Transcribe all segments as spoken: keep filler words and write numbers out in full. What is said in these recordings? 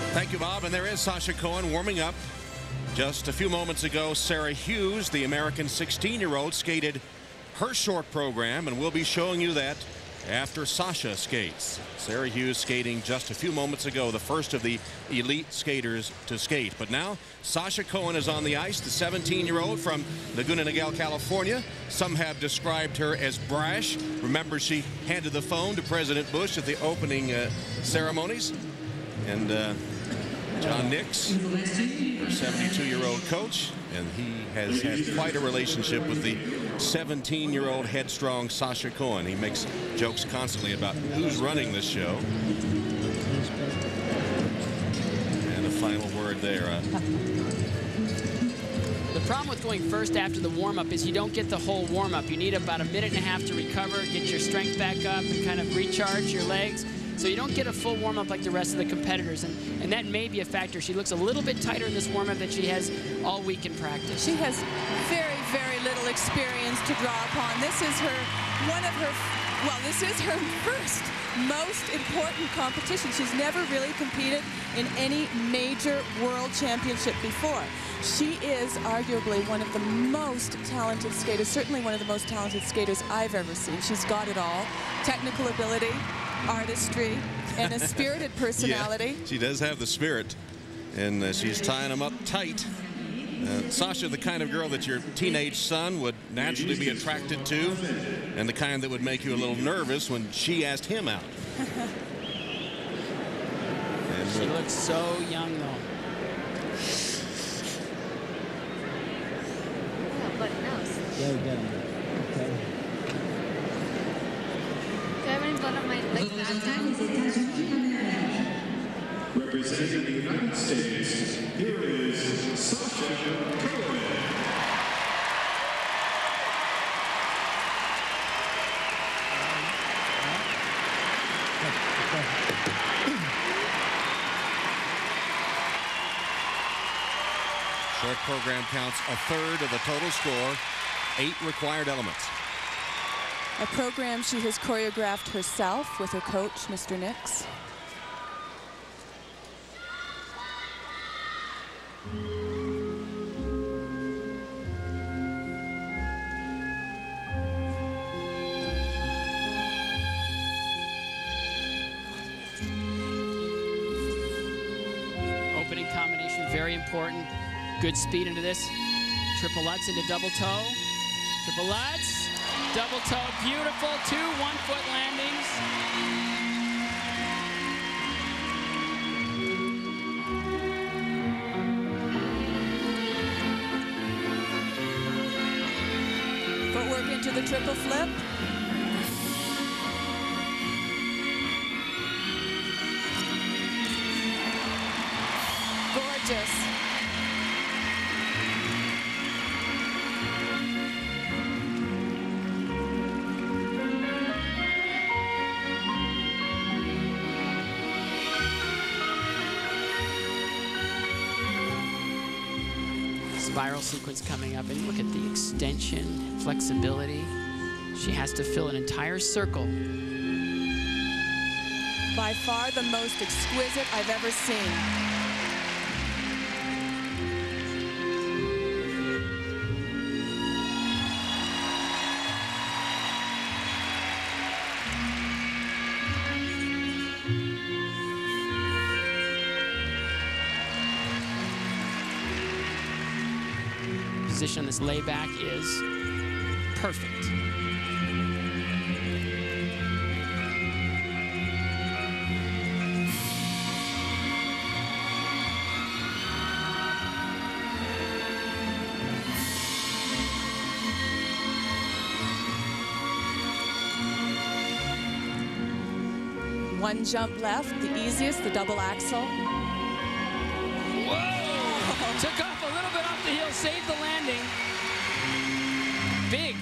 Thank you, Bob. And there is Sasha Cohen warming up. Just a few moments ago, Sarah Hughes, the American sixteen-year-old, skated her short program, and we'll be showing you that after Sasha skates. Sarah Hughes skating just a few moments ago, the first of the elite skaters to skate. But now Sasha Cohen is on the ice, the seventeen-year-old from Laguna Niguel, California. Some have described her as brash. Remember, she handed the phone to President Bush at the opening uh, ceremonies. And uh, John Nix, her seventy-two-year-old coach, and he has had quite a relationship with the seventeen-year-old headstrong Sasha Cohen. He makes jokes constantly about who's running this show. And a final word there. Uh, the problem with going first after the warm-up is you don't get the whole warm-up. You need about a minute and a half to recover, get your strength back up, and kind of recharge your legs. So you don't get a full warm-up like the rest of the competitors, and, and that may be a factor. She looks a little bit tighter in this warm-up than she has all week in practice. She has very, very little experience to draw upon. This is her, one of her, well, this is her first most important competition. She's never really competed in any major world championship before. She is arguably one of the most talented skaters, certainly one of the most talented skaters I've ever seen. She's got it all: technical ability, artistry, and a spirited personality. Yeah, she does have the spirit, and uh, she's tying them up tight. Uh, Sasha, the kind of girl that your teenage son would naturally be attracted to, and the kind that would make you a little nervous when she asked him out. And she looks so young, though. Yeah, but nose. Yeah, we got him. Okay. Do I have any blood on my legs that time? Representing the United States, here is Sasha Cohen. Short program counts a third of the total score, eight required elements. A program she has choreographed herself with her coach, Mister Nix. Opening combination, very important. Good speed into this. Triple Lutz into double toe. Triple Lutz, double toe, beautiful. Two one-foot landings. Footwork into the triple flip. Gorgeous. Spiral sequence coming up, and look at the extension, flexibility. She has to fill an entire circle. By far the most exquisite I've ever seen. Position on this layback is perfect. One jump left, the easiest, the double axel. Whoa! Took off a little bit off the heel, saved the landing. Big.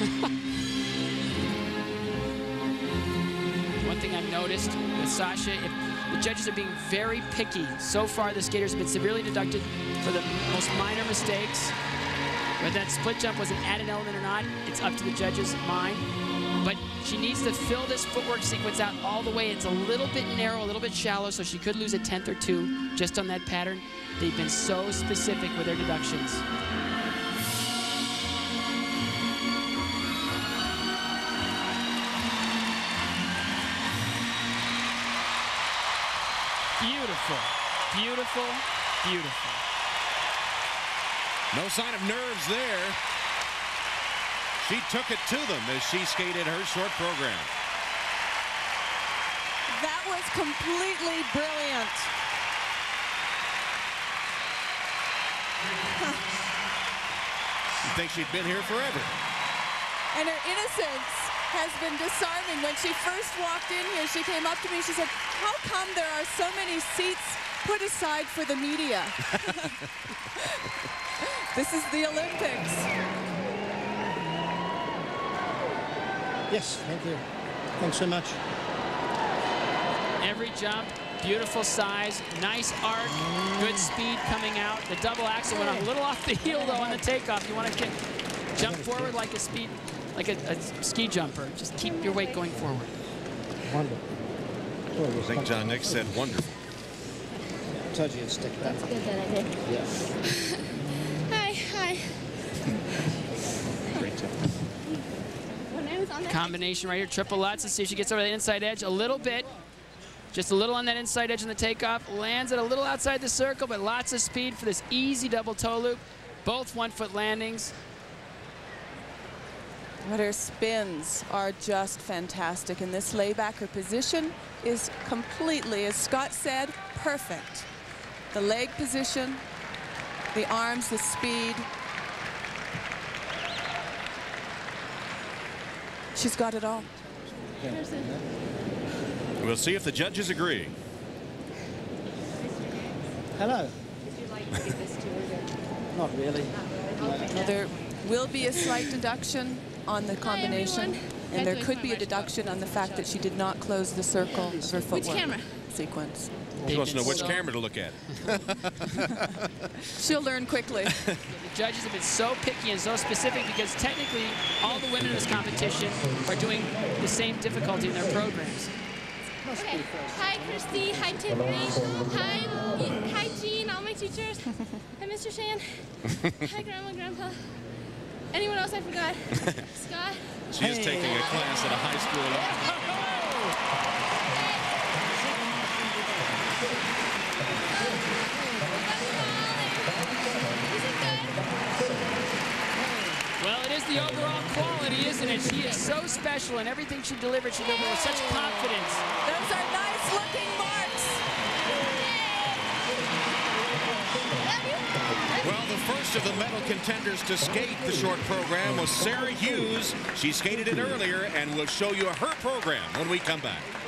One thing I've noticed with Sasha, if the judges are being very picky. So far, the skaters have been severely deducted for the most minor mistakes. Whether that split jump was an added element or not, it's up to the judges' mind. but she needs to fill this footwork sequence out all the way. It's a little bit narrow, a little bit shallow, so she could lose a tenth or two just on that pattern. They've been so specific with their deductions. Beautiful, beautiful, beautiful. No sign of nerves there. She took it to them as she skated her short program. That was completely brilliant. You think she'd been here forever. And her innocence has been disarming. When she first walked in here, she came up to me, she said, how come there are so many seats put aside for the media? This is the Olympics. Yes, thank you. Thanks so much. Every jump, beautiful size, nice arc, good speed coming out. The double axel went a little off the heel though on the takeoff. You want to jump forward like a speed, like a, a ski jumper. Just keep your weight going forward. Wonderful. I think John Nick said wonderful. I told you to stick that. That's good that I did. Yeah. Hi, hi. Great job. When I was on that Combination right here, triple Lutz. Let's see if she gets over the inside edge a little bit. Just a little on that inside edge in the takeoff. Lands it a little outside the circle, but lots of speed for this easy double toe loop. Both one-foot landings. But her spins are just fantastic. And this layback, her position is completely, as Scott said, perfect. The leg position, the arms, the speed. She's got it all. We'll see if the judges agree. Hello. Would you like to give this to her? Not really. Well, there will be a slight deduction on the combination, and there could be a deduction on the fact that she did not close the circle of her footwork camera? sequence. She wants to know which camera to look at. She'll learn quickly. The judges have been so picky and so specific because technically all the women in this competition are doing the same difficulty in their programs. Okay. Hi, Christy. Hi, Tiffany. Hi, hi, Jean. All my teachers. Hi, Mister Shan. Hi, Grandma, Grandpa. Anyone else I forgot? Scott. She is taking a class at a high school. Well, it is the overall quality, isn't it? She is so special, and everything she delivered, she delivered with such confidence. Those are nice-looking marks. Well, the first of the medal contenders to skate the short program was Sarah Hughes. She skated it earlier, and we'll show you her program when we come back.